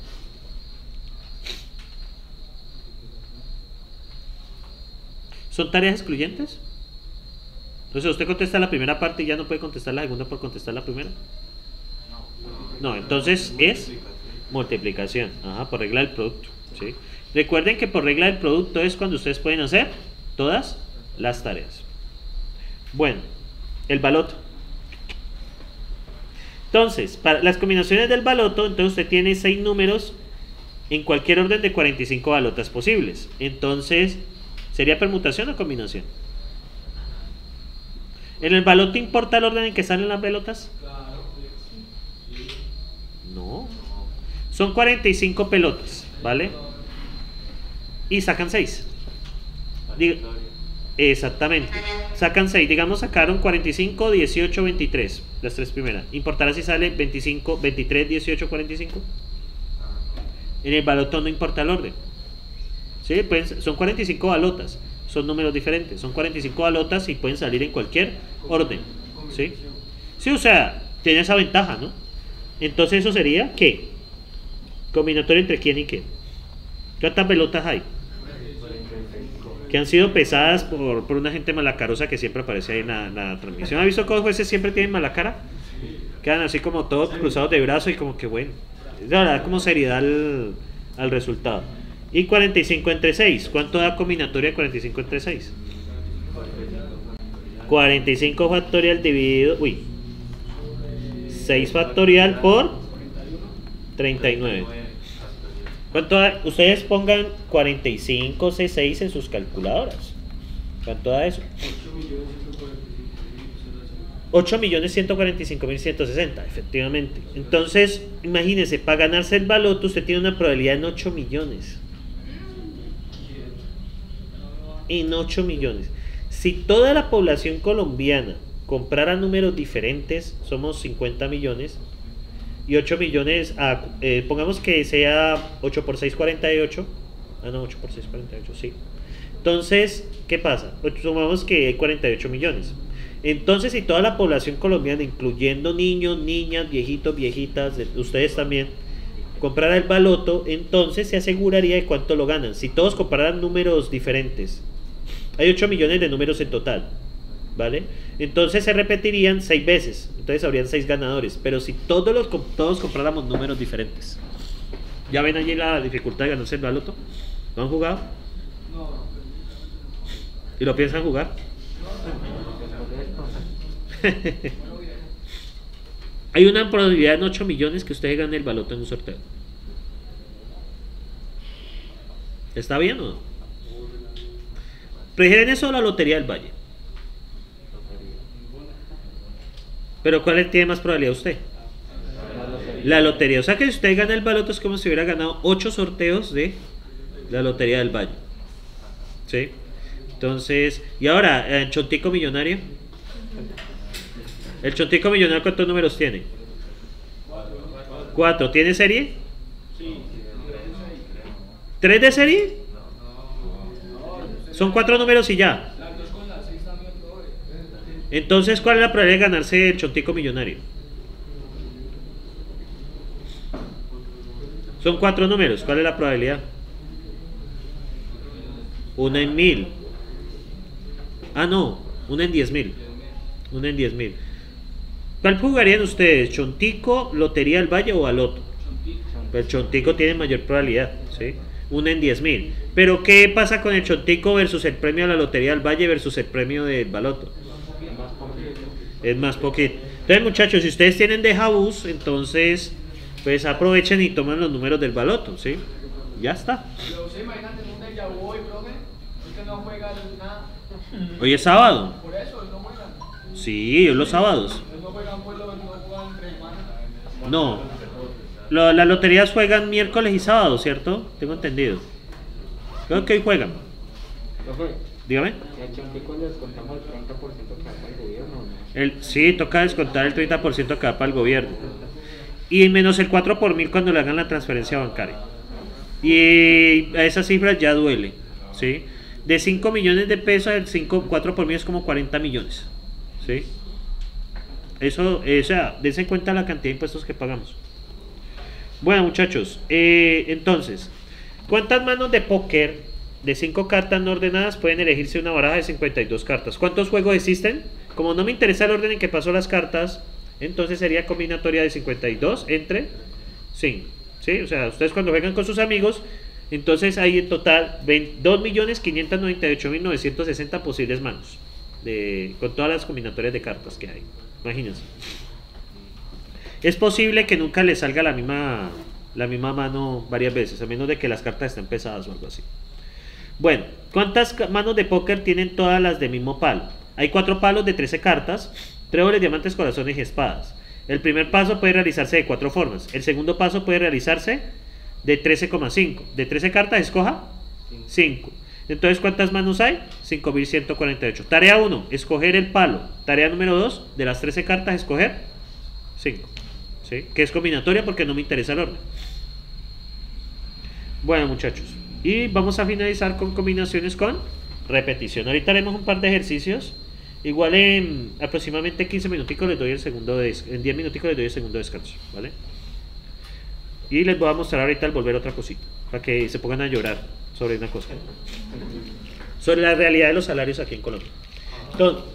¿Son tareas excluyentes? Entonces usted contesta la primera parte y ya no puede contestar la segunda por contestar la primera. No, entonces es multiplicación. Ajá, por regla del producto, ¿sí? Recuerden que por regla del producto es cuando ustedes pueden hacer todas las tareas. Bueno, el baloto. Entonces, para las combinaciones del baloto, entonces usted tiene seis números en cualquier orden de cuarenta y cinco balotas posibles. Entonces, ¿sería permutación o combinación? ¿En el baloto importa el orden en que salen las pelotas? No. Son cuarenta y cinco pelotas, ¿vale? Y sacan seis. Diga, exactamente. Sacan seis. Digamos, sacaron cuarenta y cinco, dieciocho, veintitrés. Las tres primeras. ¿Importará si sale veinticinco, veintitrés, dieciocho, cuarenta y cinco? En el baloto no importa el orden. ¿Sí? Pueden, son cuarenta y cinco balotas. Son números diferentes. Son cuarenta y cinco balotas y pueden salir en cualquier orden. ¿Sí? Sí, o sea, tiene esa ventaja, ¿no? Entonces eso sería ¿qué? Combinatorio entre quién y quién. ¿Cuántas pelotas hay? Que han sido pesadas por, por una gente malacarosa que siempre aparece ahí en la, en la transmisión. ¿Ha visto que los jueces siempre tienen mala cara? Quedan así como todos cruzados de brazos y como que bueno. La verdad, como seriedad al, al resultado. Y cuarenta y cinco entre seis. ¿Cuánto da combinatoria de cuarenta y cinco entre seis? cuarenta y cinco factorial dividido... Uy. seis factorial por treinta y nueve. ¿Cuánto da? Ustedes pongan cuarenta y cinco C seis en sus calculadoras. ¿Cuánto da eso? ocho millones ciento cuarenta y cinco mil ciento sesenta, efectivamente. Entonces, imagínense, para ganarse el baloto usted tiene una probabilidad en ocho millones. En ocho millones. Si toda la población colombiana comprara números diferentes, somos cincuenta millones. Y ocho millones, ah, eh, pongamos que sea ocho por seis, cuarenta y ocho. Ah, no, ocho por seis, cuarenta y ocho, sí. Entonces, ¿qué pasa? Sumamos que hay cuarenta y ocho millones. Entonces, si toda la población colombiana, incluyendo niños, niñas, viejitos, viejitas, ustedes también, comprara el baloto, entonces se aseguraría de cuánto lo ganan. Si todos compraran números diferentes, hay ocho millones de números en total, ¿vale? Entonces se repetirían seis veces, entonces habrían seis ganadores. Pero si todos los todos compráramos números diferentes, ¿ya ven allí la dificultad de ganarse el baloto? ¿Lo han jugado? ¿Y lo piensan jugar? Hay una probabilidad en ocho millones que ustedes ganen el baloto en un sorteo. ¿Está bien o no? ¿Prefieren eso o la Lotería del Valle? ¿Pero cuál tiene más probabilidad usted? La lotería. O sea que si usted gana el baloto es como si hubiera ganado ocho sorteos de la Lotería del Valle. ¿Sí? Entonces, y ahora, ¿el Chontico Millonario? ¿El Chontico Millonario cuántos números tiene? Cuatro. ¿Tiene serie? ¿Tres de serie? Son cuatro números y ya. Entonces, ¿cuál es la probabilidad de ganarse el Chontico Millonario? Son cuatro números. ¿Cuál es la probabilidad? Una en mil. Ah, no. Una en diez mil. Una en diez mil. ¿Cuál jugarían ustedes? ¿Chontico, Lotería del Valle o Baloto? El Chontico tiene mayor probabilidad, ¿sí? Una en diez mil. Pero ¿qué pasa con el Chontico versus el premio a la Lotería del Valle versus el premio del Baloto? Es más poquito. Entonces, muchachos, si ustedes tienen de Jabús, entonces pues aprovechen y toman los números del Baloto, ¿sí? Ya está. Hoy es sábado. Por eso, no juegan. Sí, los sábados. No juegan, pues, no juegan entre semanas. No. Lo- las loterías juegan miércoles y sábado, ¿cierto? Tengo entendido. Creo que hoy juegan. Profe, Dígame. ¿el Chontico le descontamos el treinta por ciento que da para el gobierno o no? El, sí, toca descontar el treinta por ciento que da para el gobierno. Y menos el cuatro por mil cuando le hagan la transferencia bancaria. Y a esa cifra ya duele, ¿sí? De cinco millones de pesos, el cinco, cuatro por mil es como cuarenta millones, ¿sí? Eso, eh, o sea, dense en cuenta la cantidad de impuestos que pagamos. Bueno, muchachos, eh, entonces, ¿cuántas manos de póker de cinco cartas no ordenadas pueden elegirse una baraja de cincuenta y dos cartas? ¿Cuántos juegos existen? Como no me interesa el orden en que pasó las cartas, entonces sería combinatoria de cincuenta y dos entre cinco, ¿sí? O sea, ustedes cuando juegan con sus amigos, entonces hay en total dos millones quinientos noventa y ocho mil novecientos sesenta posibles manos, de, con todas las combinatorias de cartas que hay. Imagínense. Es posible que nunca le salga la misma, la misma mano varias veces, a menos de que las cartas estén pesadas o algo así. Bueno, ¿cuántas ca- manos de póker tienen todas las de mismo palo? Hay cuatro palos de trece cartas, tréboles, diamantes, corazones y espadas. El primer paso puede realizarse de cuatro formas. El segundo paso puede realizarse de trece coma cinco. De trece cartas, escoja cinco. Entonces, ¿cuántas manos hay? cinco mil ciento cuarenta y ocho. Tarea uno, escoger el palo. Tarea número dos, de las trece cartas, escoger cinco. ¿Sí? Que es combinatoria porque no me interesa el orden. Bueno, muchachos, y vamos a finalizar con combinaciones con repetición. Ahorita haremos un par de ejercicios. Igual en aproximadamente quince minuticos les doy el segundo des- en diez minuticos les doy el segundo descanso, ¿vale? Y les voy a mostrar ahorita al volver otra cosita, para que se pongan a llorar sobre una cosa. Sobre la realidad de los salarios aquí en Colombia. Entonces,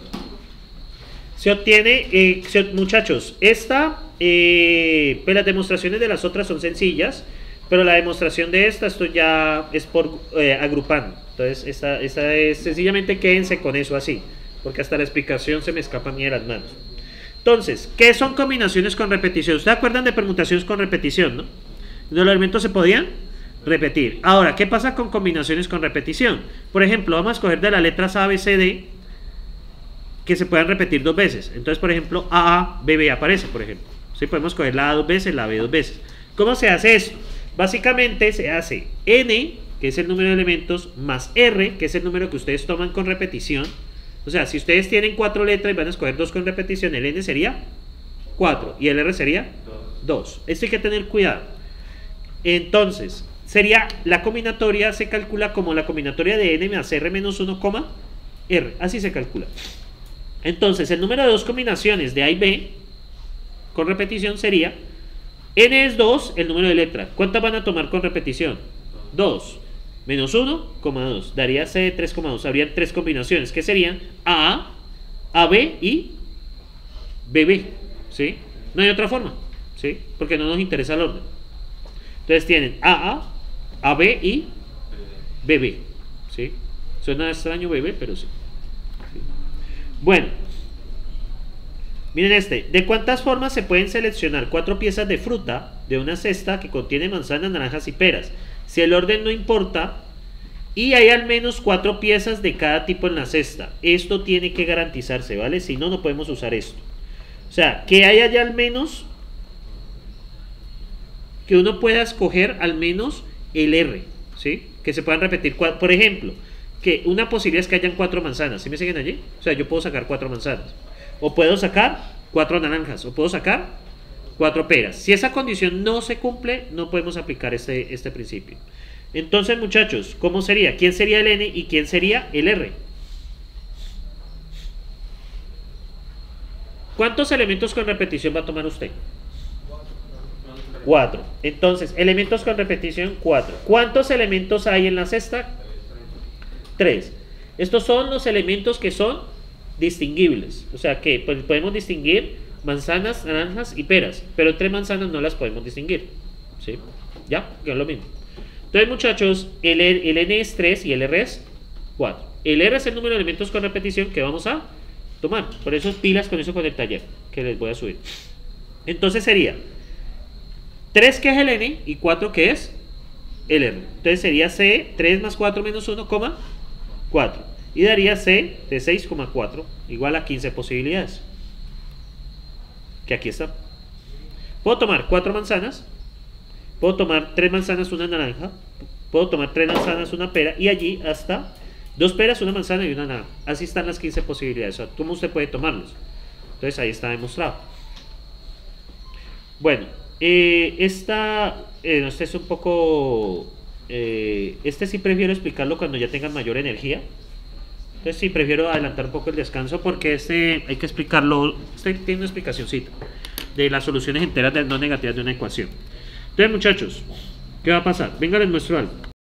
se obtiene, eh, se- muchachos, esta, eh, pues las demostraciones de las otras son sencillas, pero la demostración de esta, esto ya es por eh, agrupando. Entonces, esta, esta es sencillamente quédense con eso así, porque hasta la explicación se me escapa a mí de las manos. Entonces, ¿qué son combinaciones con repetición? ¿Ustedes acuerdan de permutaciones con repetición, no? ¿Los elementos se podían repetir? Ahora, ¿qué pasa con combinaciones con repetición? Por ejemplo, vamos a escoger de las letras A, B, C, D que se puedan repetir dos veces. Entonces, por ejemplo, A A, B B aparece, por ejemplo. ¿Sí? Podemos coger la A dos veces, la B dos veces. ¿Cómo se hace esto? Básicamente se hace N, que es el número de elementos, más R, que es el número que ustedes toman con repetición. O sea, si ustedes tienen cuatro letras y van a escoger dos con repetición, el N sería cuatro y el R sería dos. Esto hay que tener cuidado. Entonces, sería la combinatoria, se calcula como la combinatoria de N más R menos uno, R. Así se calcula. Entonces, el número de dos combinaciones de A y B con repetición sería N es dos, el número de letra. ¿Cuántas van a tomar con repetición? dos. Menos uno, dos. Daría C de tres, dos. Habrían tres combinaciones, que serían A, AB y B B. ¿Sí? No hay otra forma, ¿sí? Porque no nos interesa el orden. Entonces tienen A A, A B y B B. ¿Sí? Suena extraño B B, pero sí. ¿Sí? Bueno, miren este. ¿De cuántas formas se pueden seleccionar cuatro piezas de fruta de una cesta que contiene manzanas, naranjas y peras? Si el orden no importa, y hay al menos cuatro piezas de cada tipo en la cesta. Esto tiene que garantizarse, ¿vale? Si no, no podemos usar esto. O sea, que haya ya al menos, que uno pueda escoger al menos el R, ¿sí? Que se puedan repetir, por ejemplo, que una posibilidad es que hayan cuatro manzanas, ¿sí me siguen allí? O sea, yo puedo sacar cuatro manzanas, o puedo sacar cuatro naranjas, o puedo sacar cuatro peras. Si esa condición no se cumple, no podemos aplicar este, este principio. Entonces, muchachos, ¿cómo sería? ¿Quién sería el N y quién sería el R? ¿Cuántos elementos con repetición va a tomar usted? cuatro. Entonces, elementos con repetición, cuatro. ¿Cuántos elementos hay en la cesta? tres. Estos son los elementos que son distinguibles. O sea que pues, podemos distinguir manzanas, naranjas y peras, pero entre manzanas no las podemos distinguir. ¿Sí? ¿Ya? Que es lo mismo. Entonces, muchachos, el, el N es tres y el R es cuatro. El R es el número de elementos con repetición que vamos a tomar. Por eso pilas con eso con el taller que les voy a subir. Entonces sería tres que es el N y cuatro que es el R. Entonces sería C, tres más cuatro menos uno, cuatro. Y daría C de seis coma cuatro igual a quince posibilidades. Que aquí está. Puedo tomar cuatro manzanas. Puedo tomar tres manzanas, una naranja. Puedo tomar tres manzanas, una pera. Y allí hasta dos peras, una manzana y una naranja. Así están las quince posibilidades. O sea, ¿cómo usted puede tomarlos? Entonces ahí está demostrado. Bueno, eh, esta, eh, este es un poco... Eh, este sí prefiero explicarlo cuando ya tengan mayor energía. Entonces sí prefiero adelantar un poco el descanso porque este hay que explicarlo. Este tiene una explicacióncita de las soluciones enteras de no negativas de una ecuación. Entonces, muchachos, ¿qué va a pasar? Venga, les muestro algo.